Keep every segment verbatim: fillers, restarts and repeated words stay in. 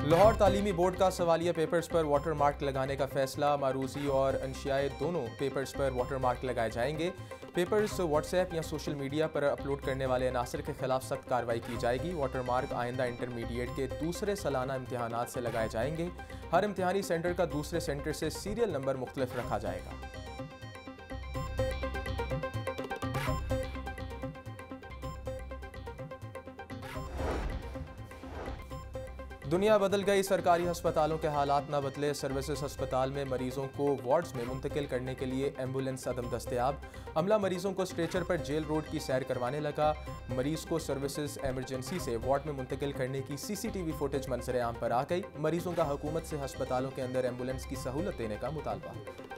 लाहौर तालीमी बोर्ड का सवालिया पेपर्स पर वाटर मार्क लगाने का फैसला। मारूजी और अंशियाए दोनों पेपर्स पर वाटर मार्क लगाए जाएंगे। पेपर्स व्हाट्सएप या सोशल मीडिया पर अपलोड करने वाले अनासर के खिलाफ सख्त कार्रवाई की जाएगी। वाटर मार्क आइंदा इंटरमीडिएट के दूसरे सालाना इम्तिहानात से लगाए जाएंगे। हर इम्तिहानी सेंटर का दूसरे सेंटर से सीरियल नंबर मुख्तलिफ रखा जाएगा। दुनिया बदल गई, सरकारी अस्पतालों के हालात न बदले। सर्विसेज अस्पताल में मरीजों को वार्ड्स में मुंतकिल करने के लिए एम्बुलेंस अदम दस्तयाब। अमला मरीजों को स्ट्रेचर पर जेल रोड की सैर करवाने लगा। मरीज को सर्विसेज एमरजेंसी से वार्ड में मुंतकिल करने की सीसीटीवी फुटेज मंजर आम पर आ गई। मरीजों का हुकूमत से अस्पतालों के अंदर एम्बुलेंस की सहूलत देने का मुतालबा।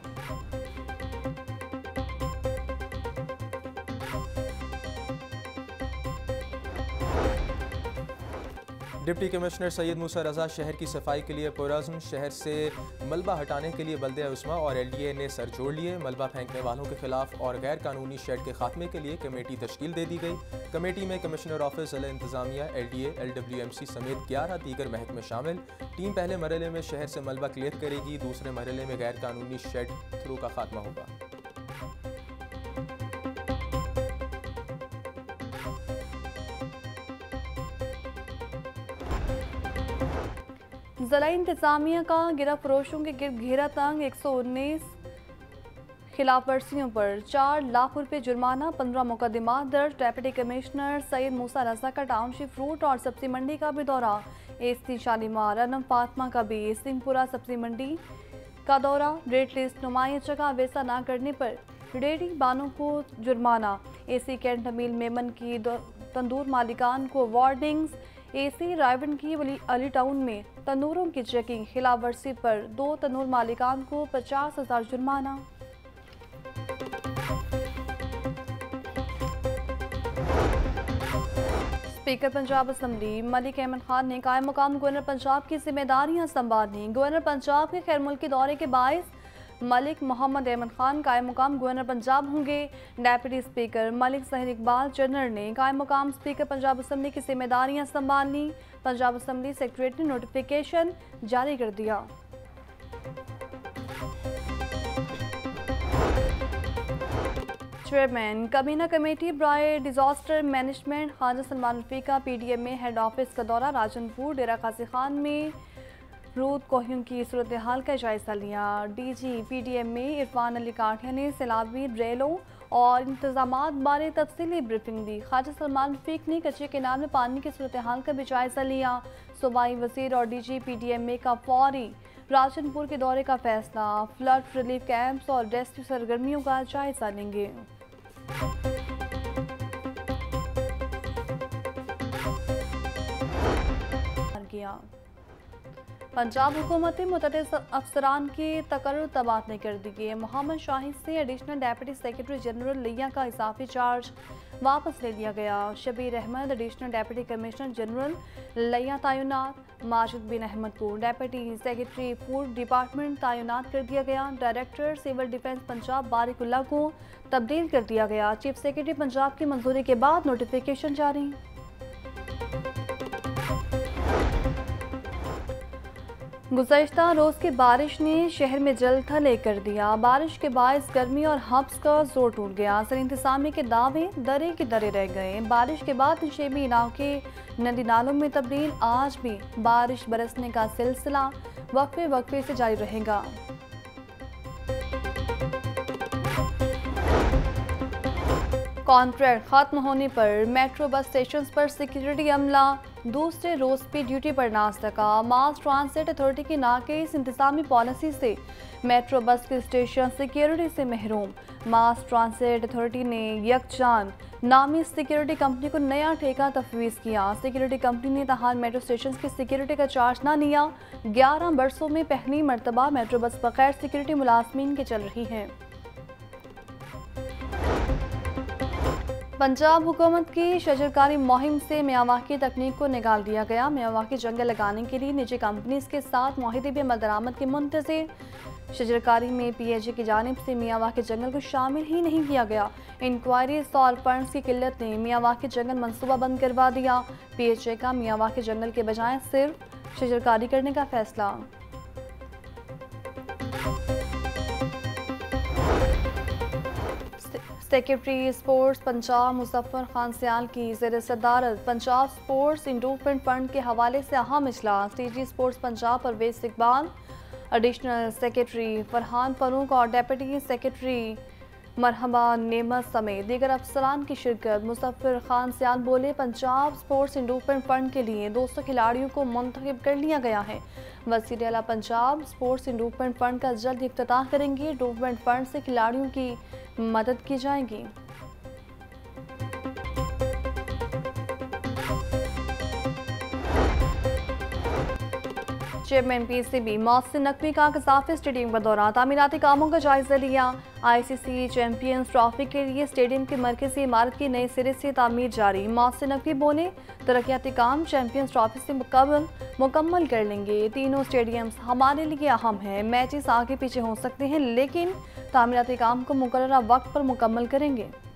डिप्टी कमिश्नर सैयद मूसा रजा शहर की सफाई के लिए पुरज़्म। शहर से मलबा हटाने के लिए बल्दिया उस्मा और एल डी ए ने सर जोड़ लिए। मलबा फेंकने वालों के खिलाफ और गैर कानूनी शेड के खात्मे के लिए कमेटी तश्कील दे दी गई। कमेटी में कमिश्नर ऑफिस, ज़िला इंतजामिया, L D A, L W M C समेत ग्यारह दीगर महकमे शामिल। टीम पहले मरहले में शहर से मलबा क्लियर करेगी। दूसरे मरहले में गैर कानूनी शेड थ्रू का खात्मा होगा। ज़िला इंतजामिया का गिरफ्त फरोशों के गिरद घेरा तंग। एक सौ उन्नीस खिलाफ वर्जियों पर चार लाख रुपए जुर्माना, पंद्रह मुकदमा दर्ज। डेप्यूटी कमिश्नर सैयद मूसा रजा का टाउनशिप फ्रूट और सब्जी मंडी का भी दौरा। एसटी शालीमार अनम फातमा का भी सिंहपुरा सब्जी मंडी का दौरा। रेट लिस्ट नुमाया जगह वैसा ना करने पर रेडी बानों को जुर्माना। एसी कैंट मील मेमन की तंदूर मालिकान को वार्निंग्स। एसी रायवन की अली टाउन में तंदूरों की चेकिंग, खिलाफ वर्जी पर दो तंदूर मालिकान को पचास हजार जुर्माना। स्पीकर पंजाब असम्बली मलिक अहमद खान ने कायम मुकाम गवर्नर पंजाब की जिम्मेदारियां संभाली। गवर्नर पंजाब के खैर मुल्की दौरे के बायस मलिक मोहम्मद अहमद खान कायम मुकाम गवर्नर पंजाब होंगे। Deputy speaker Malik Zaheer Iqbal general ने कायम मुकाम स्पीकर पंजाब असम्बली की जिम्मेदारियां संभाली। पंजाब असम्बली सेक्रेटरी ने नोटिफिकेशन जारी कर दिया। चेयरमैन कमीना कमेटी ब्राय डिजास्टर मैनेजमेंट ख्वाजा सलमान रफीका पी डी एम में हेड ऑफिस का दौरा। राजनपुर डेरा गाजी खान में रूद कोहियों की सूरत हाल का जायजा लिया। D G P D M में इरफान अली काठिया ने सैलाबी रेलों और इंतजामात बारे तफसीली ब्रीफिंग दी। ख्वाजा सलमान रफीक ने कच्चे केनाल में पानी की सूरत हाल का भी जायजा लिया। सूबाई वजीर और D G P D M A का फौरी राजनपुर के दौरे का फैसला। फ्लड रिलीफ कैंप्स और रेस्क्यू सरगर्मियों का जायजा लेंगे। पंजाब हुकूमत ने मुतअद्दिद अफसरान के तकर्रुर तबादले कर दिए। मोहम्मद शाहिद से एडिशनल डेप्यूटी सेक्रेटरी जनरल लिया का इजाफी चार्ज वापस ले लिया गया। Shabbir Ahmad additional deputy commissioner general लिया तैनात। माजिद बिन अहमद को डेप्यूटी सेक्रेटरी फूड डिपार्टमेंट तैनात कर दिया गया। Director civil defence Punjab Barikullah को तब्दील कर दिया गया। चीफ सेक्रेटरी पंजाब की मंजूरी के बाद नोटिफिकेशन जारी। गुज़श्ता रोज़ की बारिश ने शहर में जल थल कर दिया। बारिश के बायस गर्मी और हब्स का जोर टूट गया। ज़िला इंतज़ामिया के दावे दरे के दरे रह गए। बारिश के बाद नशेबी इलाके नदी नालों में तब्दील। आज भी बारिश बरसने का सिलसिला वक्फे वक्फे से जारी रहेगा। कॉन्ट्रैक्ट खत्म होने पर मेट्रो बस स्टेशन पर सिक्योरिटी अमला दूसरे रोज भी ड्यूटी पर ना सका। मास ट्रांसिट अथॉरिटी की नाक़िस इंतजामी पॉलिसी से मेट्रो बस के स्टेशन सिक्योरिटी से महरूम। मास ट्रांसिट अथॉरिटी ने यकजान नामी सिक्योरिटी कंपनी को नया ठेका तफवीज़ किया। सिक्योरिटी कंपनी ने तहाल मेट्रो स्टेशन की सिक्योरिटी का चार्ज ना लिया। ग्यारह बरसों में पहली मरतबा मेट्रो बस बगैर सिक्योरिटी मुलाजमीन के चल रही है। पंजाब हुकूमत की शजरकारी मुहिम से मियावाकी तकनीक को निकाल दिया गया। मियावाकी जंगल लगाने के लिए निजी कंपनीज के साथ मुआहदे भी मदरामद के मुंतज़िर। शजरकारी में पी एच ए की जानिब से मियावाकी जंगल को शामिल ही नहीं किया गया। इंक्वायरीज और फंड्स की किल्लत ने मियावाकी जंगल मनसूबा बंद करवा दिया। पी एच ए का मियावाकी जंगल के बजाय सिर्फ शजरकारी करने का फैसला। सेक्रेटरी स्पोर्ट्स पंजाब मुजफ्फर खान सियाल की ज़ेर सदारत पंजाब स्पोर्ट्स इंडोवमेंट फंड के हवाले से अहम इजलास। DG sports Punjab Pervez Iqbal, additional secretary Farhan Farooq और डेप्यूटी सेक्रेटरी मरहबा नेमत समेत दीगर अफसरान की शिरकत। मुजफ्फर खान सियाल बोले, पंजाब स्पोर्ट्स इंडोवमेंट फंड के लिए दो सौ खिलाड़ियों को मुंतखब कर लिया गया है। वज़ीर आला पंजाब स्पोर्ट्स इंडोवमेंट फंड का जल्द इफ्तिताह करेंगे। इंडोवमेंट फंड से खिलाड़ियों की मदद की जाएगी। चेयरमैन पीसीबी मोहसिन नकवी का कसाफी स्टेडियम का दौरा, तामीराती कामों का जायजा लिया। आईसीसी चैंपियंस ट्रॉफी के लिए स्टेडियम की मरकजी इमारत की नए सिरे से तामीर जारी। मोहसिन नकवी बोले, तरक्याती काम चैंपियंस ट्रॉफी से मुकम्मल मुकम्मल कर लेंगे। तीनों स्टेडियम्स हमारे लिए अहम हैं। मैचेस आगे पीछे हो सकते हैं, लेकिन तामीराती काम को मुकर्ररा वक्त पर मुकम्मल करेंगे।